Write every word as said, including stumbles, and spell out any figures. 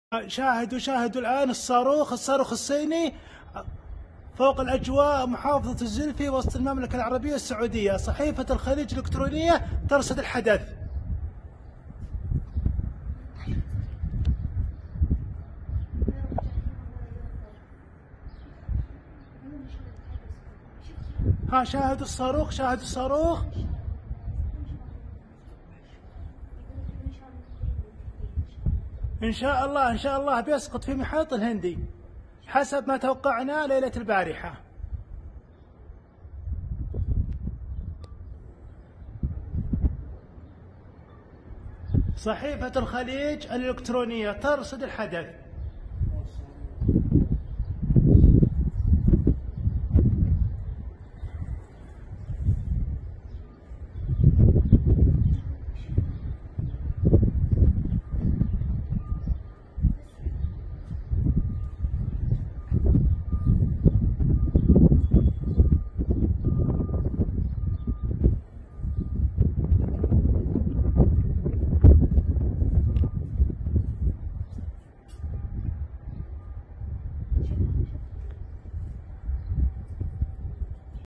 شاهدوا شاهدوا الآن الصاروخ الصاروخ الصيني فوق الأجواء محافظة الزلفي وسط المملكة العربية السعودية. صحيفة الخليج الإلكترونية ترصد الحدث. ها شاهدوا الصاروخ شاهدوا الصاروخ. إن شاء الله إن شاء الله بيسقط في محيط الهندي حسب ما توقعنا ليلة البارحة. صحيفة الخليج الإلكترونية ترصد الحدث.